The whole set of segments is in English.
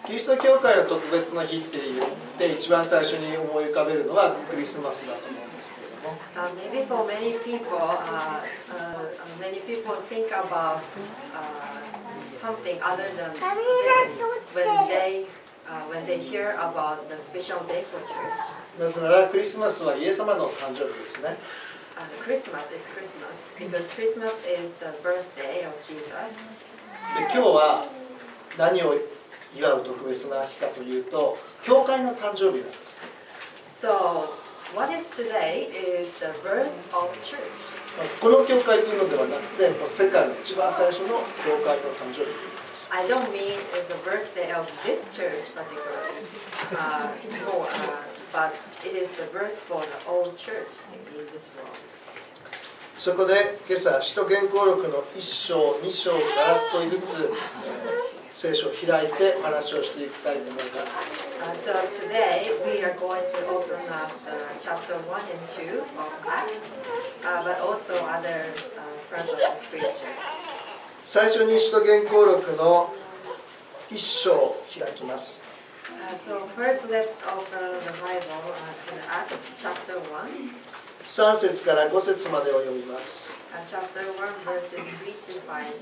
キリスト教会の特別な日って言って一番最初に思い浮かべるのはクリスマスだと思うんですけれども。 Maybe for many people think about something other than this when they hear about the special day for church. なぜならクリスマスはイエス様の誕生日ですね。 Christmas is Christmas because Christmas is the birthday of Jesus. で今日は何を祝う特別な日かというと、教会の誕生日なんです。 So what is today is the birth of church. この教会というのではなくて、世界の一番最初の教会の誕生日です。 I don't mean it's the birthday of this church particularly, but it is the birth for the old church in this world. そこで今朝、使徒言行録の1章、2章から少しずつ聖書を開いてお話をしていきたいと思います。 So today we are going to open up chapter 1 and 2 of Acts, but also other parts of the scripture. 最初に使徒言行録の1章を開きます。 So first let's open the Bible to the Acts chapter 1. 3節から5節までを読みます。 Chapter 1 verses 3 to 5.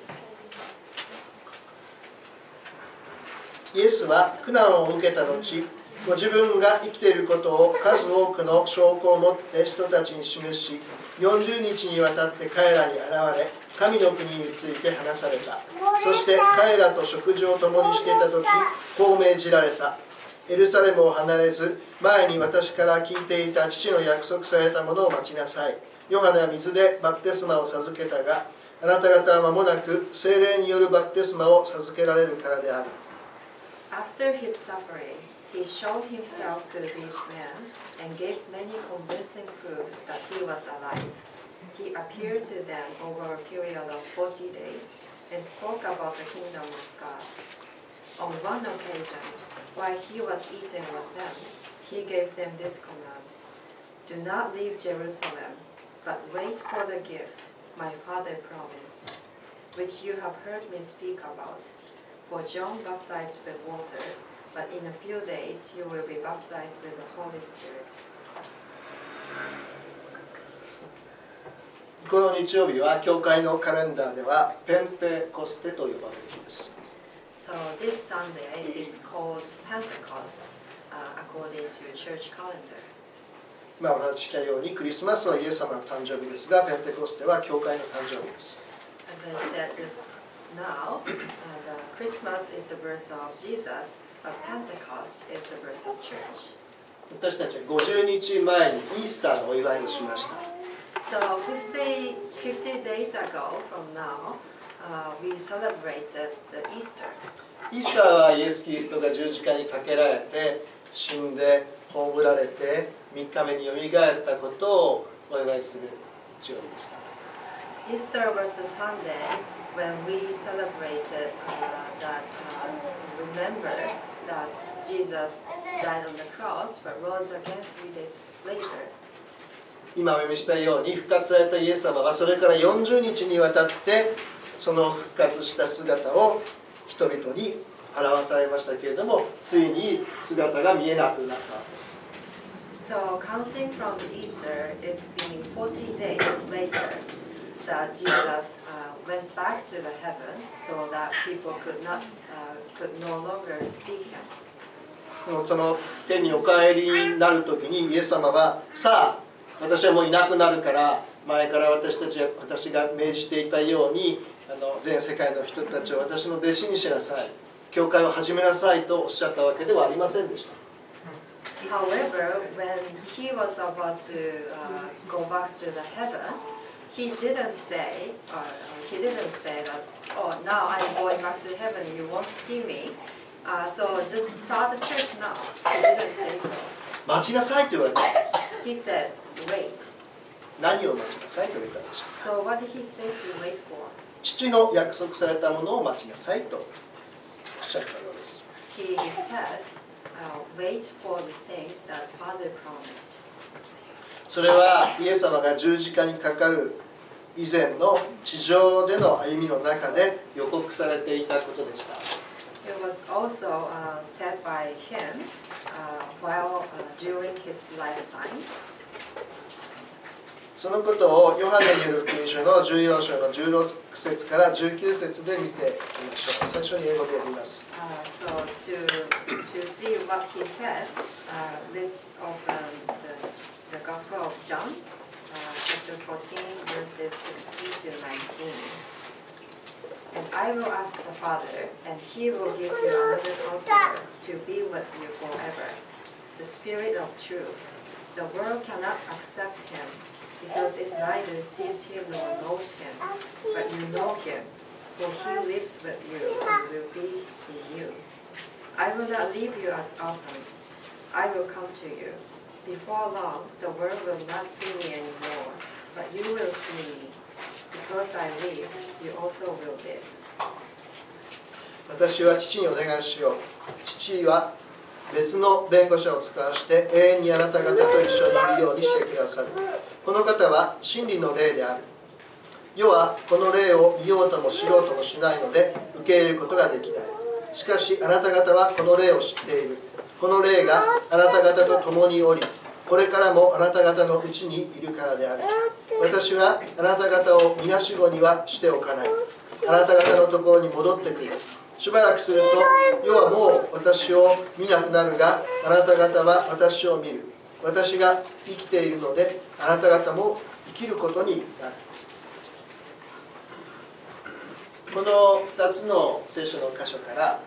イエスは苦難を受けた後、ご自分が生きていることを数多くの証拠を持って人たちに示し、40日にわたって彼らに現れ、神の国について話された。そして彼らと食事を共にしていた時、こう命じられた。エルサレムを離れず、前に私から聞いていた父の約束されたものを待ちなさい。ヨハネは水でバプテスマを授けたが、あなた方は間もなく聖霊によるバプテスマを授けられるからである。 After his suffering, he showed himself to these men and gave many convincing proofs that he was alive. He appeared to them over a period of 40 days and spoke about the kingdom of God. On one occasion, while he was eating with them, he gave them this command: Do not leave Jerusalem, but wait for the gift my Father promised, which you have heard me speak about. For John baptized with water, but in a few days you will be baptized with the Holy Spirit. この日曜日は教会のカレンダーではペンテコステと呼ばれる日です。 So this Sunday is called Pentecost, according to church calendar. 今お話ししたようにクリスマスはイエス様の誕生日ですが、ペンテコステは教会の誕生日です。 As I said just now, the Christmas is the birth of Jesus, but Pentecost is the birth of church. 私たちは50日前にイースターのお祝いをしました。 So 50 days ago from now, we celebrated the Easter. イースターはイエス・キリストが十字架にかけられて死んで葬られて3日目によみがえったことをお祝いする日曜日でした。 Easter was the Sunday when we celebrated remember that Jesus died on the cross but rose again 3 days later. 今お読みしたように復活されたイエス様はそれから40日にわたってその復活した姿を人々に表されましたけれども、ついに姿が見えなくなったわけです。 So counting from Easter, it's been 40 days later that Jesus went back to the heaven, so that people could no longer see him. その天にお帰りになるときにイエス様はさあ私はもういなくなるから前から私が命じていたように全世界の人たちを私の弟子にしなさい、教会を始めなさいとおっしゃったわけではありませんでした。 However, when he was about to go back to the heaven, he didn't say that, oh, now I'm going back to heaven, you won't see me, so just start the church now. He didn't say so. 待ちなさいと言われたんです。 He said, wait. 何を待ちなさいと言われたんでしょう。 So what did he say to wait for? 父の約束されたものを待ちなさいとおっしゃったようです。 He said, wait for the things that Father promised. それはイエス様が十字架にかかる以前の地上での歩みの中で予告されていたことでした。 It was also said by him while during his lifetime. そのことをヨハネによる福音書の14章の16節から19節で見ていきましょう。最初に英語で読みます。 So to see what he said, let's open the Gospel of John, chapter 14, verses 16 to 19. And I will ask the Father, and he will give you another counselor to be with you forever, the Spirit of truth. The world cannot accept him, because it neither sees him nor knows him. But you know him, for he lives with you and will be in you. I will not leave you as orphans. I will come to you. Before long, the world will not see me anymore, but you will see me. Because I live, you also will live. 私は父にお願いしよう。父は別の弁護者を使わして永遠にあなた方と一緒にいるようにしてくださる。この方は真理の霊である。世はこの霊を見ようとも知ろうともしないので受け入れることができない。しかしあなた方はこの霊を知っている。この霊があなた方と共におり、これからもあなた方のうちにいるからである。私はあなた方をみなしごにはしておかない。あなた方のところに戻ってくる。しばらくすると世はもう私を見なくなるが、あなた方は私を見る。私が生きているのであなた方も生きることになる。この2つの聖書の箇所から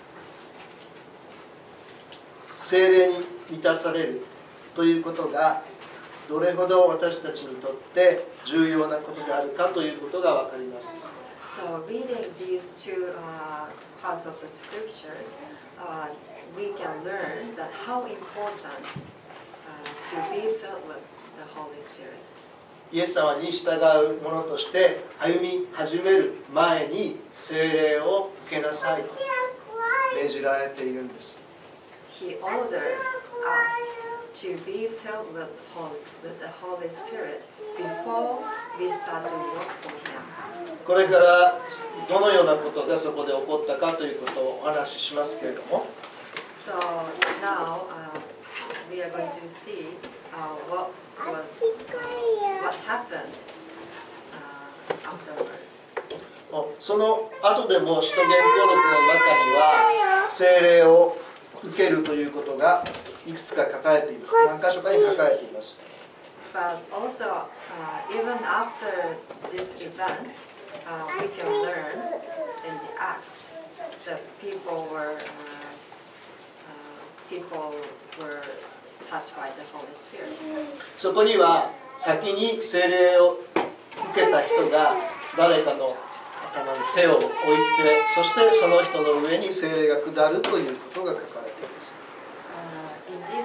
聖霊に満たされるということがどれほど私たちにとって重要なことであるかということが分かります。 So reading these two parts of the scriptures, we can learn that how important to be filled with the Holy Spirit. イエス様に従う者として歩み始める前に聖霊を受けなさいと命じられているんです。 He ordered us to be filled with the Holy Spirit before we start to work for Him. これからどのようなことがそこで起こったかということをお話ししますけれども。 So now we are going to see what happened afterwards. その後でも使徒言行録の中には聖霊を受けるということがいくつか書かれています。何箇所かに書かれています。 But also, even after this event, we can learn in the Acts that people were touched by the Holy Spirit. そこには先に聖霊を受けた人が誰かの頭に手を置いて、そしてその人の上に聖霊が下るということが書かれています。 In these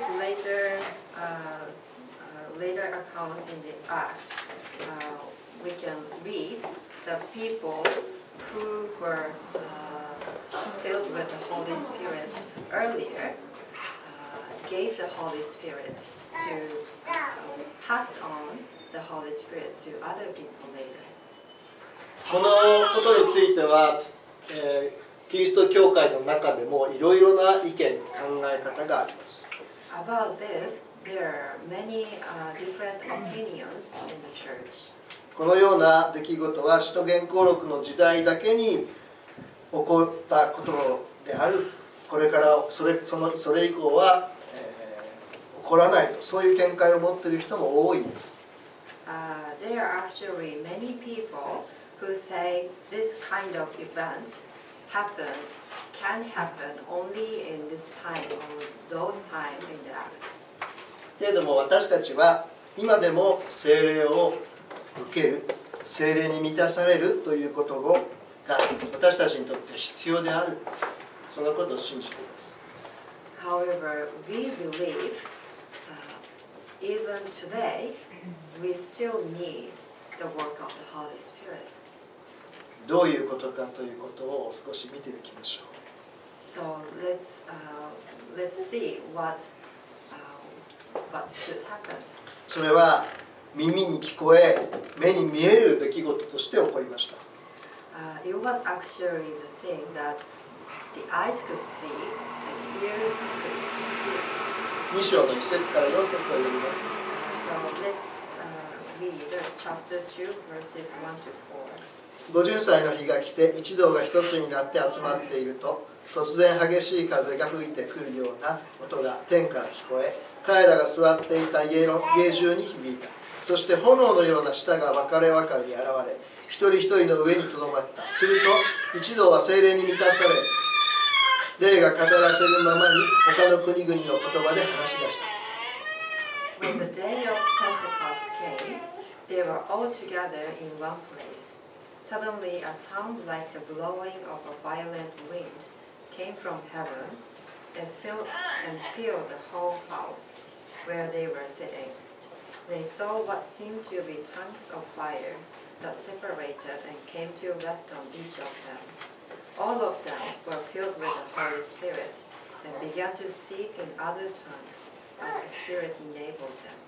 later accounts in the Acts, we can read the people who were filled with the Holy Spirit earlier gave the Holy Spirit to pass on the Holy Spirit to other people later. このことについては、キリスト教会の中でもいろいろな意見、考え方があります。 About this, there are many different opinions in the church. このような出来事は使徒言行録の時代だけに起こったことである。これからそれ以降は、起こらないと、そういう見解を持っている人も多いんです。 There are actually many people who say this kind of event can happen only in this time or those time in the Acts. けれども私たちは今でも聖霊を受ける、聖霊に満たされるということが私たちにとって必要である、そのことを信じています。 However, we believe even today we still need the work of the Holy Spirit. どういうことかということを少し見ていきましょう。 So let's see what should happen. それは耳に聞こえ、目に見える出来事として起こりました。 It was actually the thing that The eyes could see, and the ears could hear. 2章の1節から4節を読みます。 So let's read chapter 2, verses 1 to 4. 50歳の日が来て一同が一つになって集まっていると、突然激しい風が吹いてくるような音が天から聞こえ、彼らが座っていた家中に響いた。そして炎のような舌が分かれ分かれに現れ、一人一人の上にとどまった。すると一同は聖霊に満たされ、霊が語らせるままに他の国々の言葉で話し出した。 When the day of Pentecost came, they were all together in one place. Suddenly a sound like the blowing of a violent wind came from heaven and filled the whole house where they were sitting. They saw what seemed to be tongues of fire that separated and came to rest on each of them. All of them were filled with the Holy Spirit and began to speak in other tongues as the Spirit enabled them.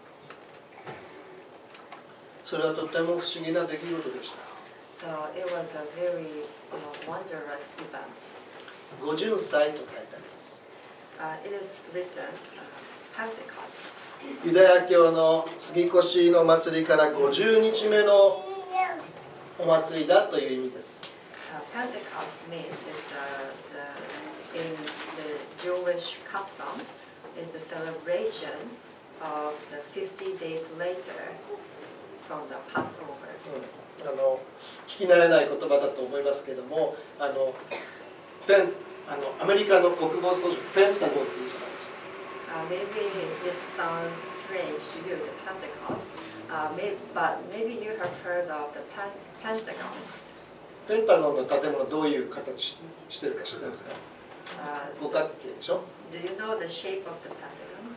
それはとても不思議な出来事でした。 So it was a very wondrous event. 50歳と書いてあります。 It is written Pentecost. ユダヤ教の杉越の祭りから50日目のお祭りだという意味です。 Pentecost means in the Jewish custom is the celebration of the 50 days later from the Passover. 聞き慣れない言葉だと思いますけども、アメリカの国防総省ペンタゴンっていうじゃないですか。 Maybe it sounds strange to you, the Pentecost, but maybe you have heard of the Pentagon. ペンタゴンの建物どういう形してるか知ってますか？五角形でしょ？ Do you know the shape of the Pentagon?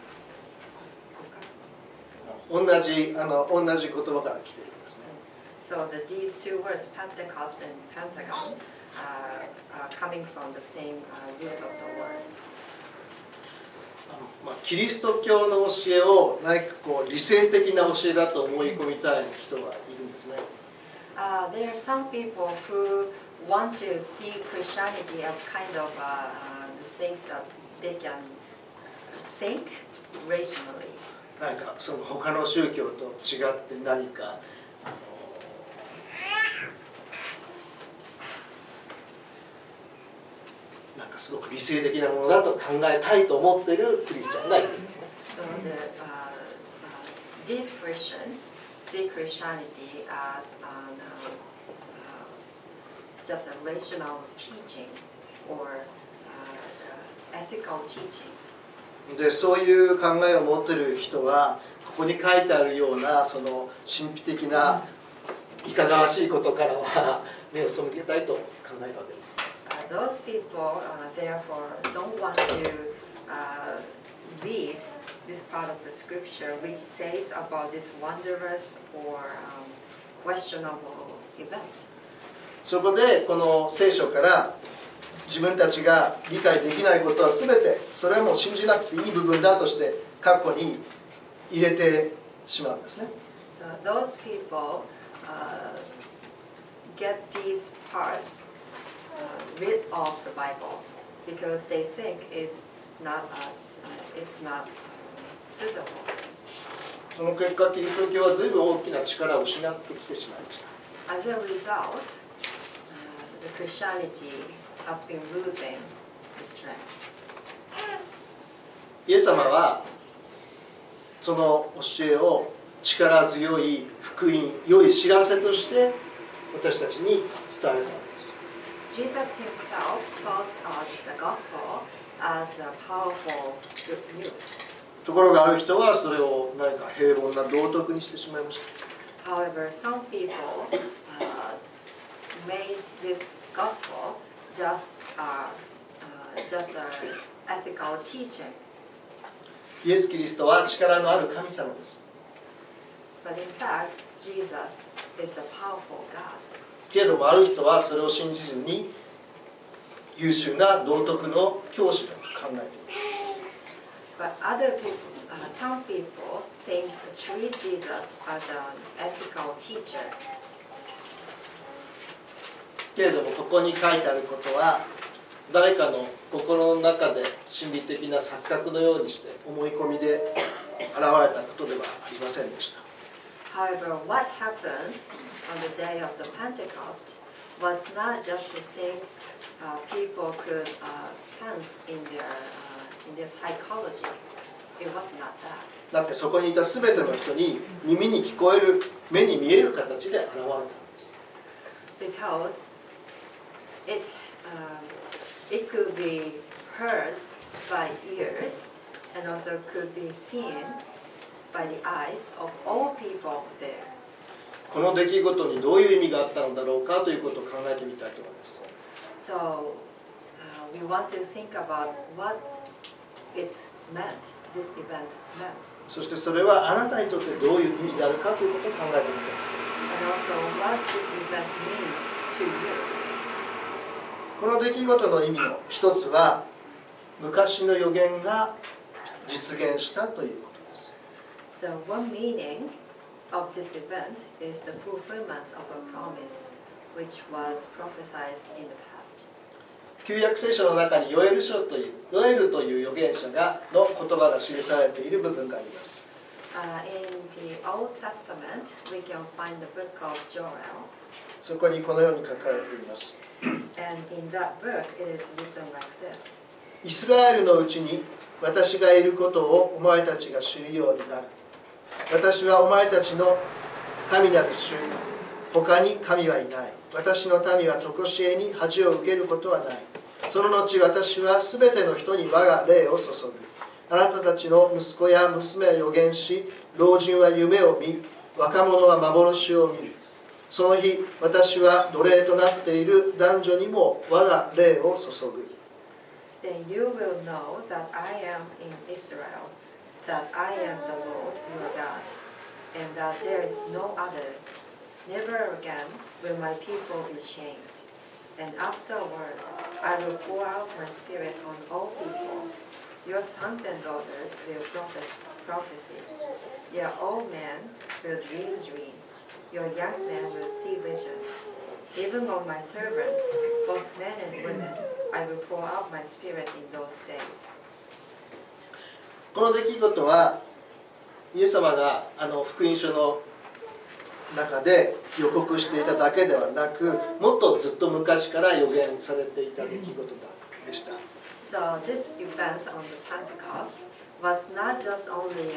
同じ言葉から来ているんですね。 So these two words, Pentecost and Pentagon, are coming from the same root of the word. キリスト教の教えを何かこう理性的な教えだと思い込みたい人がいるんですね。 There are some people who want to see Christianity as kind of things that they can think rationally. なんかその他の宗教と違って何かなんかすごく理性的なものだと考えたいと思っているクリスチャンがいるんですね。 So these Christians see Christianity as just a rational teaching or ethical teaching. でそういう考えを持っている人はここに書いてあるようなその神秘的ないかがわしいことからは目を背けたいと考えるわけです。 Those people therefore don't want to read this part of the scripture which says about this wondrous or questionable event. そこでこの聖書から自分たちが理解できないことは全てそれはもう信じなくていい部分だとして括弧に入れてしまうんですね。 So those people get these parts rid of the Bible because they think it's not suitable. その結果、キリスト教は随分大きな力を失ってきてしまいました。 As a result, the Christianity has been losing its strength. イエス様はその教えを力強い福音、良い知らせとして私たちに伝えたわけです。 Jesus himself taught us the gospel as a powerful good news. ところがある人はそれを何か平凡な道徳にしてしまいました。 However, some people made this gospel just an ethical teaching. イエス・キリストは力のある神様です。 But in fact, Jesus is the powerful God. けれどもある人はそれを信じずに優秀な道徳の教師だと考えています。 But some people treat Jesus as an ethical teacher. けれどもここに書いてあることは誰かの心の中で心理的な錯覚のようにして思い込みで現れたことではありませんでした。 However, what happened on the day of the Pentecost was not just the things people could sense in their psychology. It was not that. だってそこにいた全ての人に耳に聞こえる、目に見える形で現れたんです。 Because it could be heard by ears and also could be seen by the eyes of all people there. この出来事にどういう意味があったのだろうかということを考えてみたいと思います。 So we want to think about what it meant, this event meant. そしてそれはあなたにとってどういう意味であるかということを考えてみたいと思います。 And also what this event means to you. この出来事の意味の一つは、昔の予言が実現したということです。 The one meaning of this event is the fulfillment of a promise which was prophesied in the past. 旧約聖書の中にヨエル書というヨエルという預言者の言葉が記されている部分があります。 In the Old Testament, we can find the book of Joel. そこにこのように書かれています。 And in that book, it is written like this. イスラエルのうちに私がいることをお前たちが知るようになる。私はお前たちの神なる主、他に神はいない。私の民は常しえに恥を受けることはない。その後私はすべての人に我が霊を注ぐ。あなたたちの息子や娘は預言し、老人は夢を見、若者は幻を見る。その日、私は奴隷となっている男女にも我が霊を注ぐ。 Then you will know that I am in Israel, that I am the Lord your God, and that there is no other. Never again will my people be shamed. And afterward, I will pour out my spirit on all people. Your sons and daughters will prophesy. Your old men will dream dreams. Your young men will see visions. Even on my servants, both men and women, I will pour out my spirit in those days. この出来事は、イエス様が福音書の中で予告していただけではなく、もっとずっと昔から予言されていた出来事でした。 So this event on the Pentecost was not just only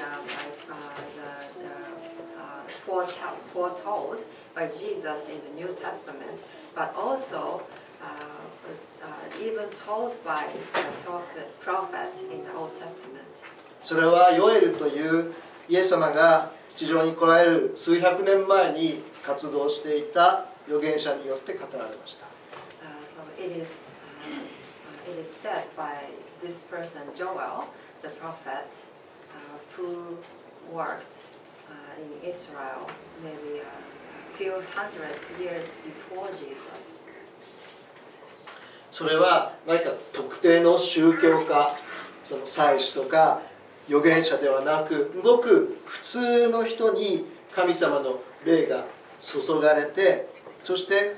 foretold by Jesus in the New Testament, but also was even told by the prophets in the Old Testament. それはヨエルというイエス様が地上に来られる数百年前に活動していた預言者によって語られました。 So it is said by this person Joel, the prophet, who worked in Israel maybe a few hundred years before Jesus. それは何か特定の宗教家、その祭司とか預言者ではなく、ごく普通の人に神様の霊が注がれて、そして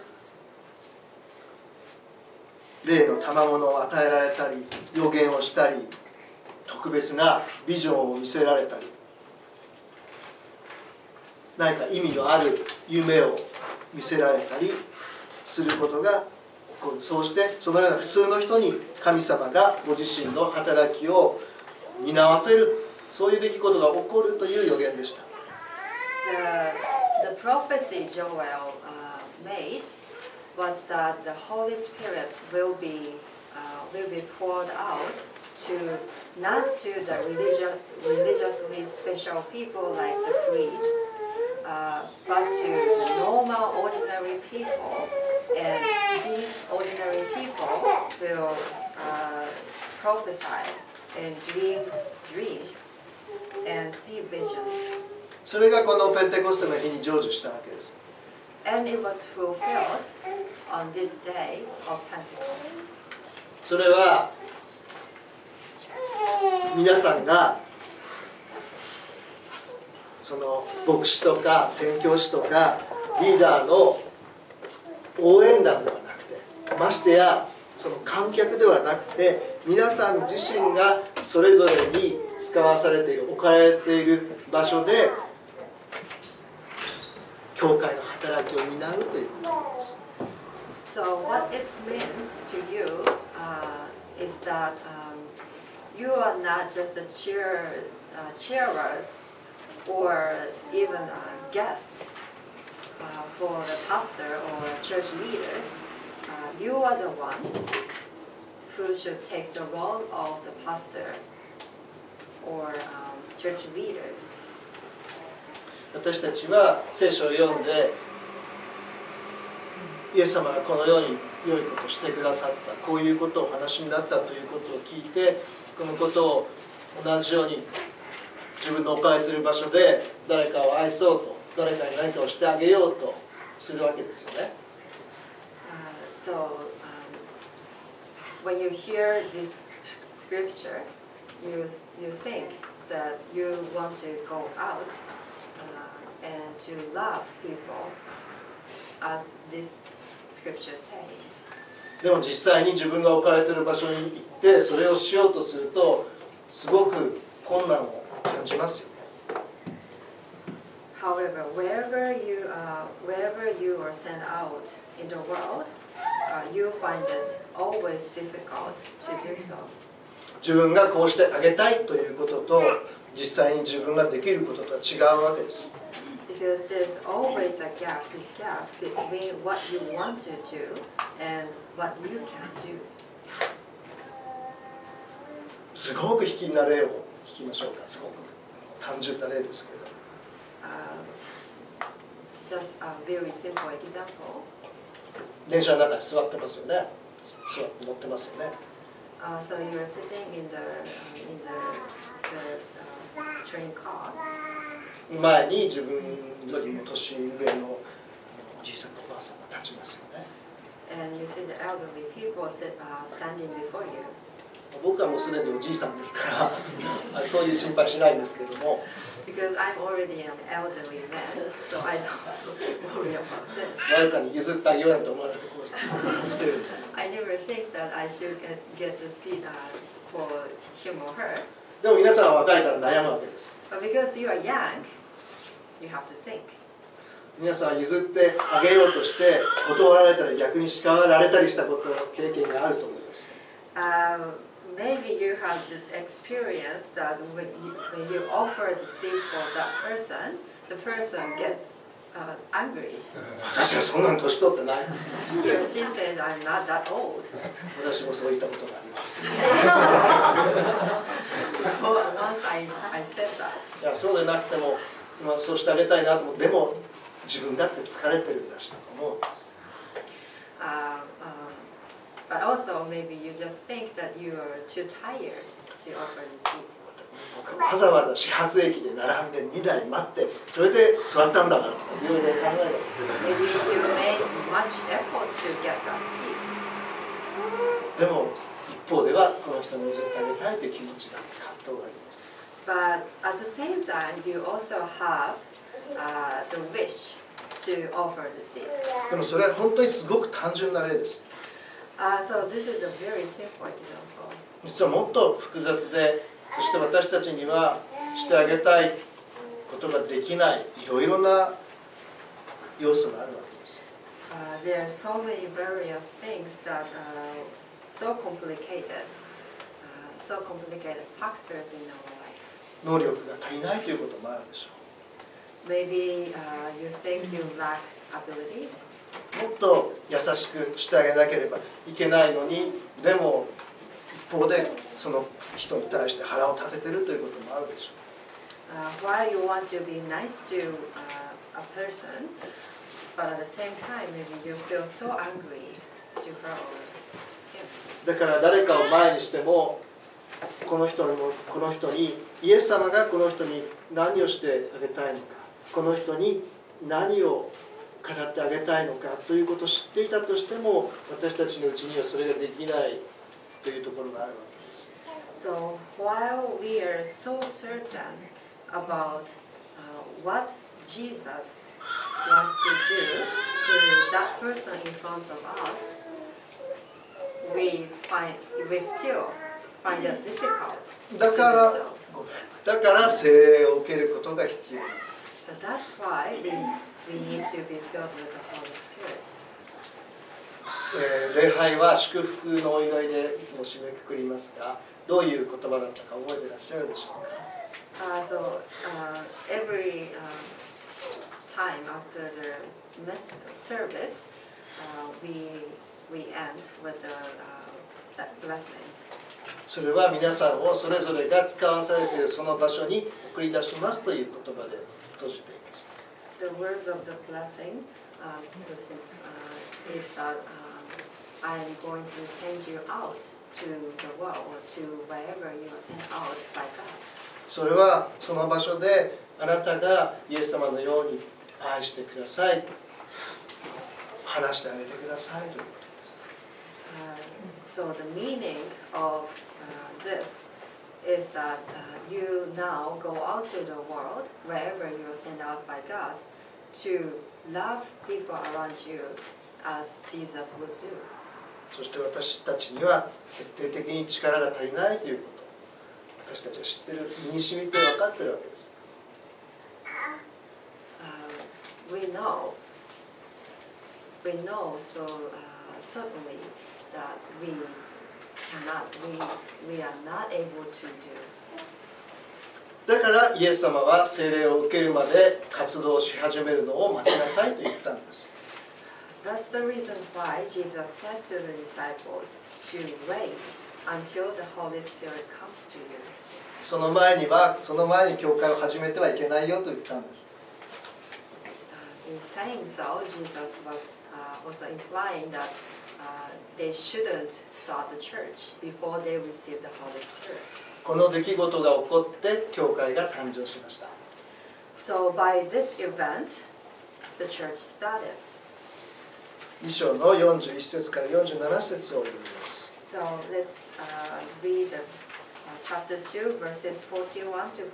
霊の賜物を与えられたり、預言をしたり、特別なビジョンを見せられたり、何か意味のある夢を見せられたりすることが起こる。そうしてそのような普通の人に神様がご自身の働きを担わせる、そういう出来事が起こるという予言でした。 The prophecy Joel made was that the Holy Spirit will be poured out to not to the religiously special people like the priests, but to the normal ordinary people, and these ordinary people will prophesy and dream dreams and see visions. それがこのペンテコステの日に成就したわけです。 And it was fulfilled on this day of Pentecost. それは皆さんがその牧師とか宣教師とかリーダーの応援団ではなくて、ましてやその観客ではなくて、皆さん自身がそれぞれに使わされている、置かれている場所で教会の働きを担うということです。 So what it means to you is that you are not just a cheerers or even guests for the pastor or church leaders. You are the one who should take the role of the pastor or church leaders. 私たちは聖書を読んで、イエス様がこのように良いことをしてくださった、こういうことをお話になったということを聞いて、このことを同じように自分の置かれている場所で誰かを愛そうと、誰かに何かをしてあげようとするわけですよね。 So when you hear this scripture, you think that you want to go out and to love people as this scripture say. でも実際に自分が置かれている場所に行ってそれをしようとするとすごく困難を感じますよね。 However, wherever you are sent out in the world, you find it always difficult to do so. 自分がこうしてあげたいということと実際に自分ができることとは違うわけです。 Because there's always this gap between what you want to do and what you can do. すごく卑近な例を聞きましょうか。すごく単純な例ですけれど。 Just a very simple example. 電車の中に座ってますよね。乗ってますよね。 So you're sitting in the train car. 前に自分よりも年上のおじいさんとおばあさんが立ちますよね。 And you see the elderly people standing before you. 僕はもうすでにおじいさんですからそういう心配しないんですけども。 Because I'm already an elderly man, so I don't worry about this. 誰かに譲ってあげようなんて思われてこうしてるんです。 I never think that I should get the seat for him or her. でも皆さんは若いから悩むわけです。 But because you are young, you have to think. 皆さんは譲ってあげようとして断られたり逆に叱られたりしたことの経験があると思います。 Maybe you have this experience that when you offer the seat for that person, the person gets angry. 私はそんなの年取ってない。 He or she says, I'm not that old. 私もそういったことがあります。 Once I said that. いやそうでなくても、そうしてあげたいなと思って、でも自分だって疲れてるんだしと思うんです。 But also maybe you just think that you are too tired to offer the seat. わざわざ始発駅で並んで2台待ってそれで座ったんだからといろいろ考える。 Maybe you made much efforts to get that seat. でも一方ではこの人に譲ってあげたいという気持ちが葛藤があります。 But at the same time, you also have the wish to offer the seat. でもそれは本当にすごく単純な例です。 So this is a very simple example. 実はもっと複雑で、そして私たちにはしてあげたいことができないいろいろな要素があるわけです。 There are so many various things that are so complicated factors in our life. 能力が足りないということもあるでしょう。 Maybe you think you lack ability. もっと優しくしてあげなければいけないのに、でも一方でその人に対して腹を立てているということもあるでしょう。 While you want to be nice to a person, but at the same time maybe you feel so angry to her or him. だから誰かを前にしてもこの人にイエス様がこの人に何をしてあげたいのか、この人に何を語ってあげたいのかということを知っていたとしても、私たちのうちにはそれができないというところがあるわけです。 So while we are so certain about what Jesus wants to do to that person in front of us, we still find it difficult. だから聖霊を受けることが必要なんです。 But that's why we need to be filled with the Holy Spirit. 礼拝は祝福のお祈りでいつも締めくくりますが、どういう言葉だったか覚えていらっしゃるでしょうか。 Every time after the service, we end with that blessing. それは皆さんをそれぞれが使わされているその場所に送り出しますという言葉で閉じています。 The words of the blessing is that I am going to send you out to the world or to wherever you are sent out by God. それはその場所であなたがイエス様のように愛してください、話してあげてくださいということです。 So the meaning of this is that you now go out to the world wherever you are sent out by God to love people around you as Jesus would do. そして私たちには決定的に力が足りないということ、私たちは知っている、身に染みて分かっているわけです。 We know so certainly that we are not able to do. だからイエス様は聖霊を受けるまで活動し始めるのを待ちなさいと言ったんです。 That's the reason why Jesus said to the disciples to wait until the Holy Spirit comes to you. その前に教会を始めてはいけないよと言ったんです。 In saying so, Jesus was also implying that they shouldn't start the church before they receive the Holy Spirit. この出来事が起こって教会が誕生しました。 So by this event, the church started. 2章の41節から47節を読みます。 So let's read chapter 2, verses 41 to 47.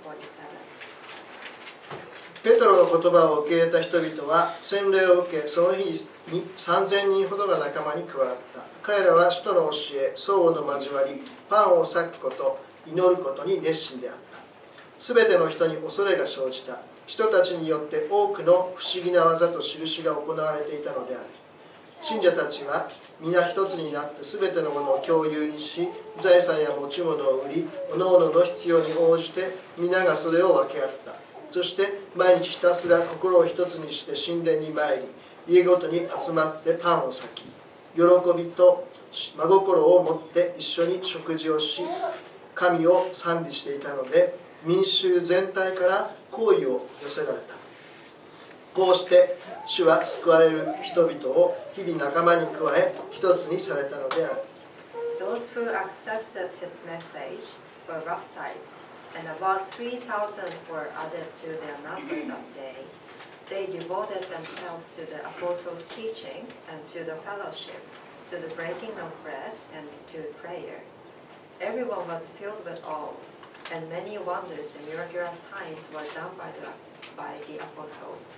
ペトロの言葉を受け入れた人々は洗礼を受け、その日に3000人ほどが仲間に加わった。彼らは使徒の教え、相互の交わり、パンを裂くこと、祈ることに熱心であった。すべての人に恐れが生じた。人たちによって多くの不思議な技と印が行われていたのである。信者たちは皆一つになってすべてのものを共有にし、財産や持ち物を売り、各々の必要に応じて皆がそれを分け合った。そして毎日ひたすら心を一つにして神殿に参り、家ごとに集まってパンを裂き、喜びと真心を持って一緒に食事をし、神を賛美していたので、民衆全体から好意を寄せられた。こうして主は救われる人々を日々仲間に加え、一つにされたのである。 Those who accepted his message were baptized, and about 3,000 were added to their number that day. They devoted themselves to the apostles' teaching and to the fellowship, to the breaking of bread and to prayer. Everyone was filled with awe, and many wonders and miraculous signs were done by the apostles.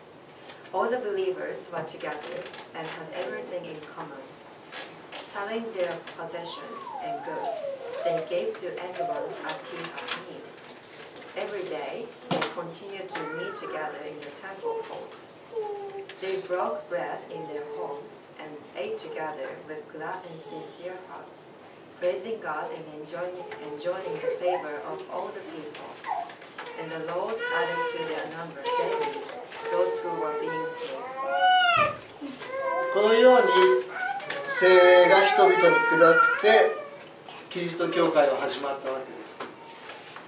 All the believers were together and had everything in common. Selling their possessions and goods, they gave to anyone as he had need. Every day, they continued to meet together in the temple courts. They broke bread in their homes and ate together with glad and sincere hearts, praising God and enjoying the favor of all the people. And the Lord added to their number daily those who were being saved. このように聖霊が人々に下ってキリスト教会は始まったわけです。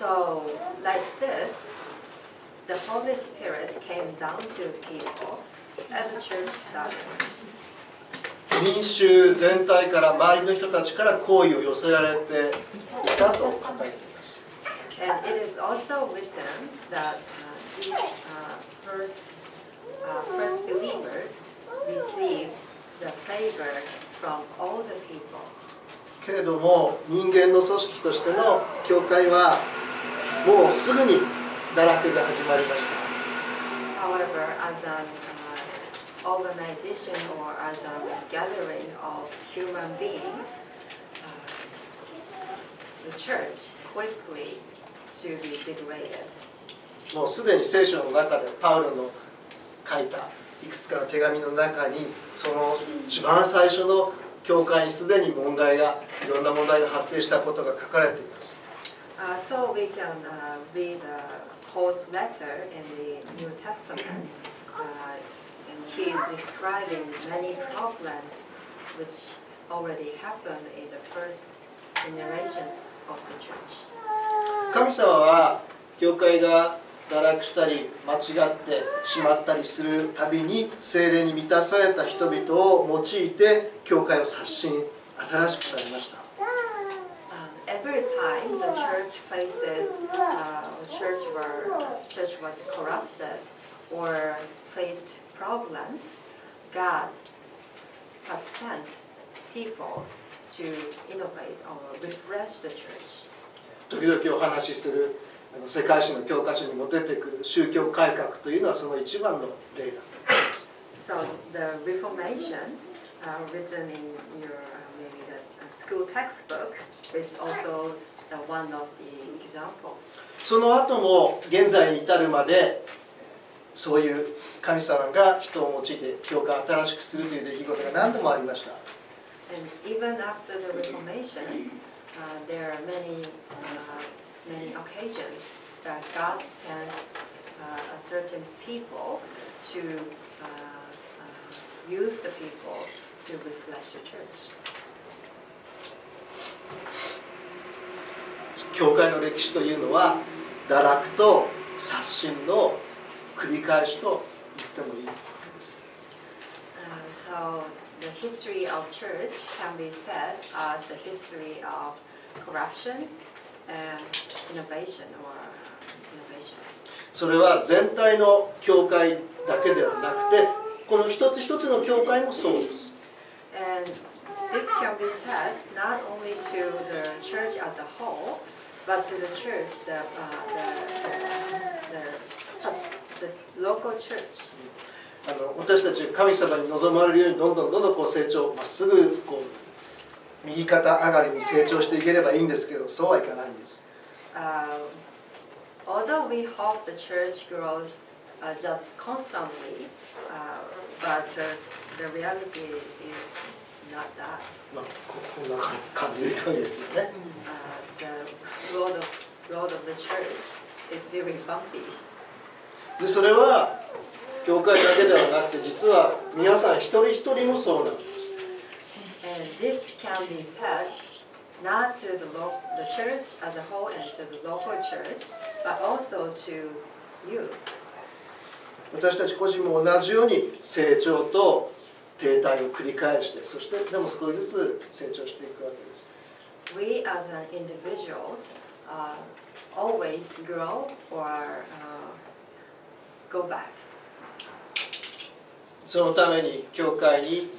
So, like this, the Holy Spirit came down to people and the church started. 民衆全体から周りの人たちから好意を寄せられていたと書かれています。 And it is also written that these first believers received the favor from all the people. けれども人間の組織としての教会はもうすぐに堕落が始まりました。 However, as a organization or as a gathering of human beings, the church quickly to be degraded. もうすでに聖書の中でパウロの書いたいくつかの手紙の中にその一番最初の教会にすでにいろんな問題が発生したことが書かれています。 So we can read Paul's letter in the New Testament, and he is describing many problems which already happened in the first generations of the church. 神様は教会が堕落したり間違ってしまったりするたびに聖霊に満たされた人々を用いて教会を刷新新しくされました。 Every time the church faces church was corrupted or faced problems, God has sent people to innovate or refresh the church. 時々お話しする世界史の教科書にも出てくる宗教改革というのはその一番の例だと思います。 So the Reformation, written in your maybe the school textbook, is also one of the examples. その後も現在に至るまでそういう神様が人を用いて教会を新しくするという出来事が何度もありました。 And even after the Reformation, there are many occasions that God sent a certain people to use the people to refresh the church. 教会の歴史というのは堕落と刷新の繰り返しと言ってもいいわけです。 So the history of church can be said as the history of corruption and innovation or innovation. それは全体の教会だけではなくて、この一つ一つの教会もそうです。 And this can be said not only to the church as a whole, but to the church, the local church. 私たち神様に望まれるようにどんどんこう成長、まっすぐこう右肩上がりに成長していければいいんですけど、そうはいかないんです。 Although we hope the church grows just constantly, but the reality is not that. まあこんな感じでいくわけですよね。 The road of the church is very bumpy. でそれは教会だけではなくて実は皆さん一人一人もそうなんです。 And this can be said not to the church as a whole and to the local church, but also to you. 私たち個人も同じように成長と停滞を繰り返して、そしてでも少しずつ成長していくわけです。 We as an individuals always grow or go back. そのために教会に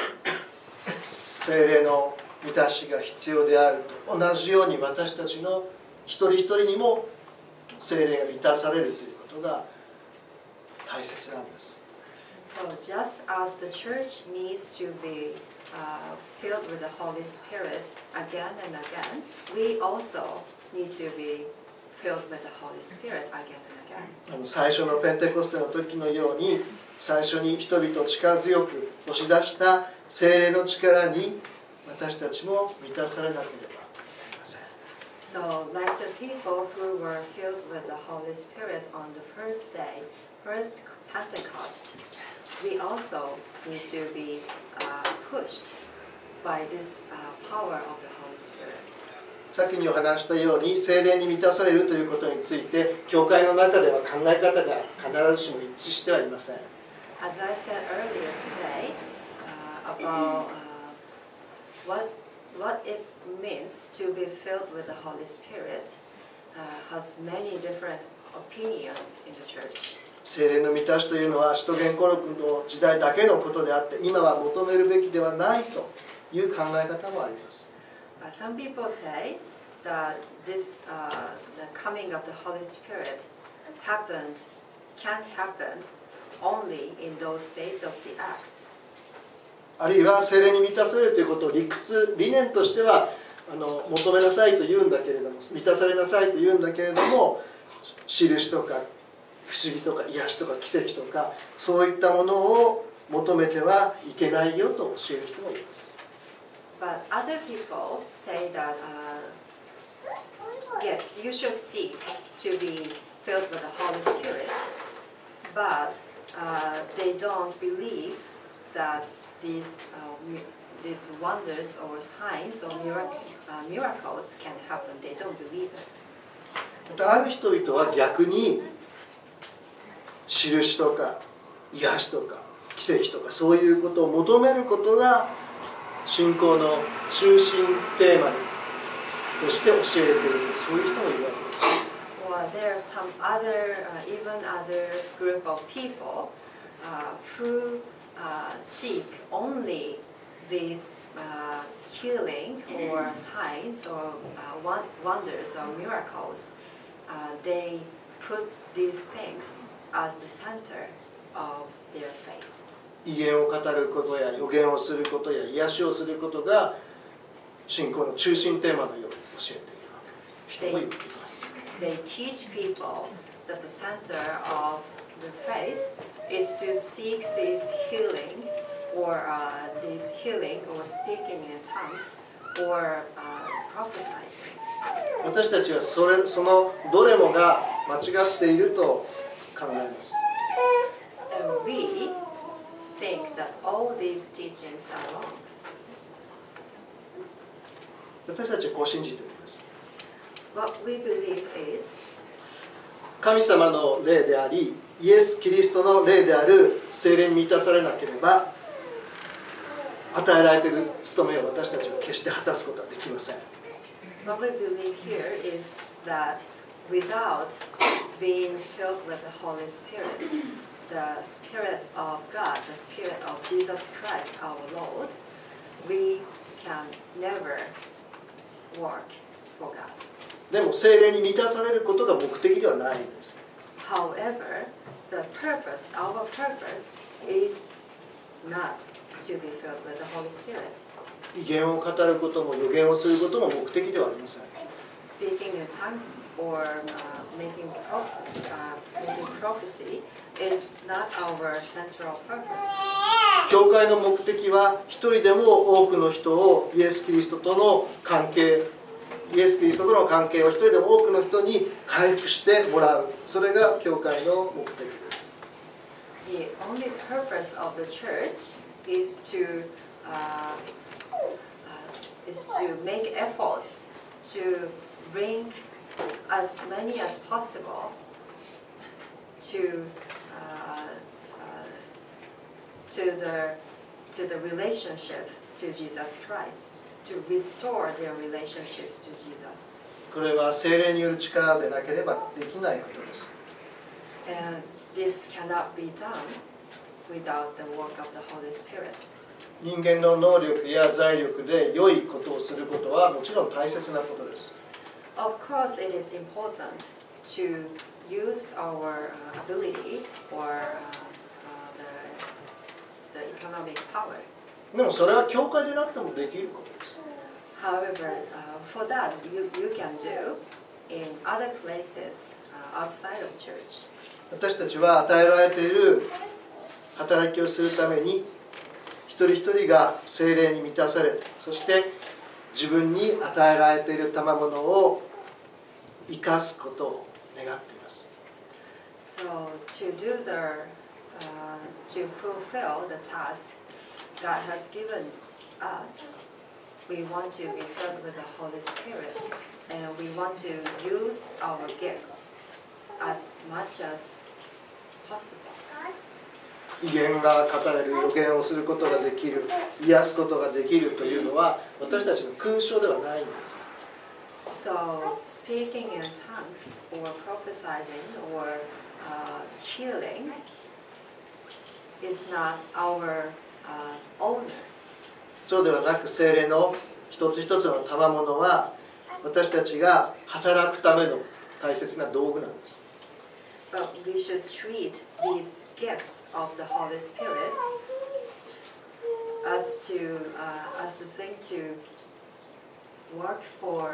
聖霊の満たしが必要であると同じように私たちの一人一人にも聖霊が満たされるということが大切なんです。 So just as the church needs to be filled with the Holy Spirit again and again, we also need to be filled with the Holy Spirit again and again. 最初のペンテコステの時のように最初に人々を力強く押し出した聖霊の力に私たちも満たされなければなりません。 So, like the people who were filled with the Holy Spirit on the first day, first Pentecost, we also need to be pushed by this power of the Holy Spirit. 先にお話したように聖霊に満たされるということについて教会の中では考え方が必ずしも一致してはいません。 As I said earlier today about what it means to be filled with the Holy Spirit has many different opinions in the church. 聖霊の満たしというのは使徒言語録の時代だけのことであって今は求めるべきではないという考え方もあります。 Some people say that the coming of the Holy Spirit happened can happen only in those days of the Acts. あるいは聖霊に満たされるということを理念としては求めなさいと言うんだけれども、満たされなさいと言うんだけれども、印とか不思議とか癒しとか奇跡とかそういったものを求めてはいけないよと教える人もいます。 But other people say that yes, you should seek to be filled with the Holy Spirit, but they don't believe that these wonders or signs or miracles can happen. They don't believe it. またある人々は逆に印とか癒しとか奇跡とかそういうことを求めることが信仰の中心テーマとして教えている、そういう人もいるわけです。 Well, there are some even other group of people who seek only these healing or signs or wonders or miracles. They put these things as the center of their faith. 異言を語ることや予言をすることや癒しをすることが信仰の中心テーマのように教えている人もいます。 They teach people that the center of the faith is to seek this healing or speaking in tongues or prophesying. 私たちはそのどれもが間違っていると考えます。 And we think that all these teachings are wrong. 私たちはこう信じています。 What we believe is 神様の霊であり、イエス・キリストの霊である聖霊に満たされなければ、与えられている務めを私たちは決して果たすことはできません。 What we believe here is that without being filled with the Holy Spirit, the Spirit of God, the Spirit of Jesus Christ, our Lord, we can never work for God. でも聖霊に満たされることが目的ではないんです。 However, our purpose is not to be filled with the Holy Spirit. 異言を語ることも予言をすることも目的ではありません。 Speaking in tongues or making prophecy is not our central purpose. 教会の目的は一人でも多くの人をイエス・キリストとの関係を一人でも多くの人に回復してもらう。それが教会の目的です。 The only purpose of the church is to make efforts to bring as many as possible to the relationship to Jesus Christ, to restore their relationships to Jesus. これは聖霊による力でなければできないことです。 And this cannot be done without the work of the Holy Spirit. 人間の能力や財力で良いことをすることはもちろん大切なことです。 Of course, it is important to use our ability or the economic power. でもそれは教会でなくてもできることです。 However, for that, you can do in other places outside of church. 私たちは与えられている働きをするために一人一人が聖霊に満たされて、そして自分に与えられている賜物を生かすことを願っています。 So to fulfill the task God has given us, we want to be filled with the Holy Spirit, and we want to use our gifts as much as possible. 異言が語れる、予言をすることができる、癒すことができるというのは私たちの勲章ではないんです。 So speaking in tongues or prophesying or healing is not our honor. そうではなく、聖霊の一つ一つの賜物は私たちが働くための大切な道具なんです。 But we should treat these gifts of the Holy Spirit as a thing to work for.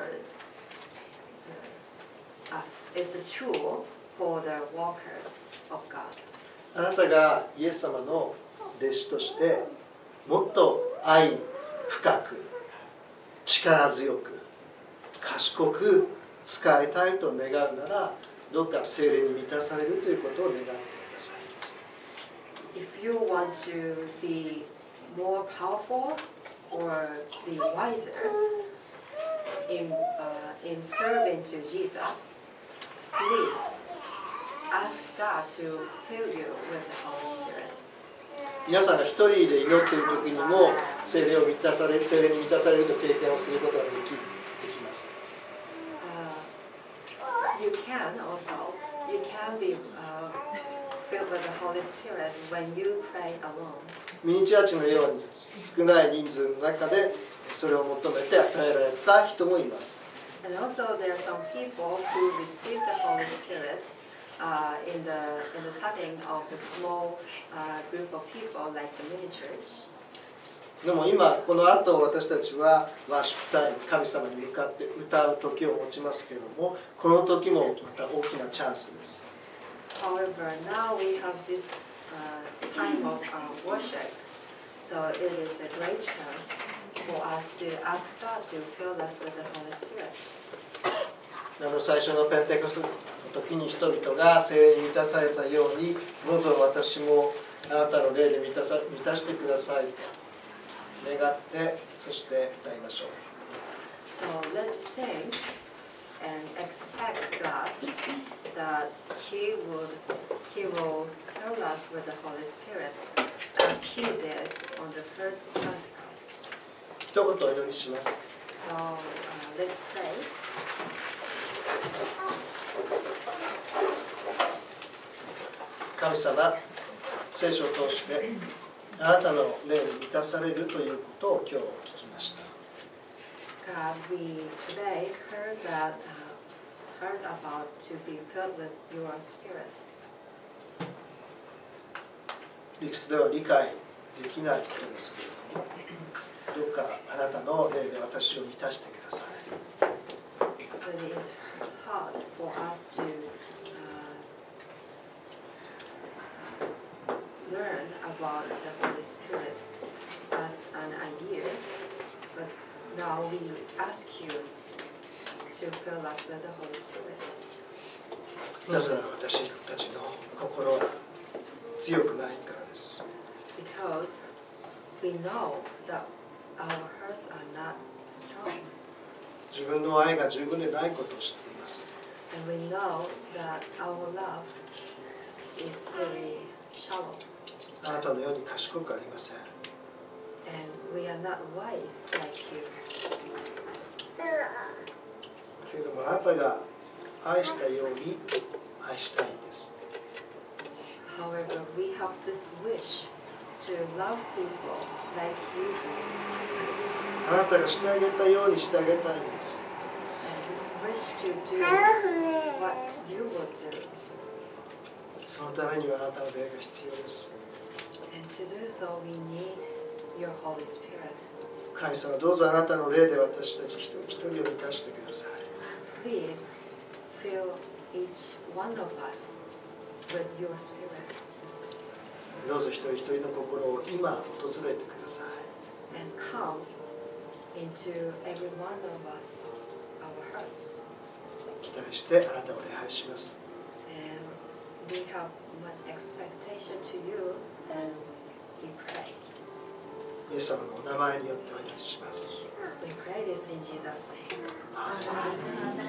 It's a tool for the workers of God. あなたがイエス様の弟子としてもっと愛深く力強く賢く使いたいと願うなら、どうか聖霊に満たされるということを願ってください。 If you want to be more powerful or be wiser in serving to Jesus, please ask God to fill you with the Holy Spirit. 皆さんが一人で祈っている時にも聖霊に満たされると経験をすることができます。 You can be filled with the Holy Spirit when you pray alone. ミニチャーチのように少ない人数の中でそれを求めて与えられた人もいます。 And also there are some people who receive the Holy Spirit in the setting of a small group of people like the mini church. でも今この後私たちはワーシップタイム、神様に向かって歌う時を持ちますけれども、この時もまた大きなチャンスです。 However, now we have this time of worship, so it is a great chance for us to ask God to fill us with the Holy Spirit. 最初のペンテコステの時に人々が聖霊に満たされたように、どうぞ私もあなたの霊で満たしてくださいと願って、そして歌いましょう。 So let's sing and expect God that He will fill us with the Holy Spirit as He did on the first Pentecost. 一言お祈りします。 So let's pray. 神様、聖書を通してあなたの霊に満たされるということを今日聞きました。 God, we today heard about to be filled with your Spirit. 理屈では理解できないことですけれども、どうかあなたの霊で私を満たしてください。 But it is hard for us to learn about the Holy Spirit as an idea, but now we ask you to fill us with the Holy Spirit. なぜなら私たちの心は強くないからです。 Because we know that our hearts are not strong. 自分の愛が十分でないことを知っています。 And we know that our love is very shallow. あなたのように賢くありません。 And we are not wise like you. けれどもあなたが愛したように愛したいんです。 However, we have this wish to love people like you do. あなたがしてあげたようにしてあげたいんです。 And this wish to do what you would do. そのためにはあなたの霊が必要です。 And to do so, we need your Holy Spirit. 神様、どうぞあなたの霊で私たち一人一人を満たしてください。 Please fill each one of us with your Spirit. どうぞ一人一人の心を今訪れてください。 And come into every one of us, our hearts. 期待してあなたを礼拝します。 And we have much expectation to you, and we pray. イエス様のお名前によってお祈りします。 We pray this in Jesus' name. Amen.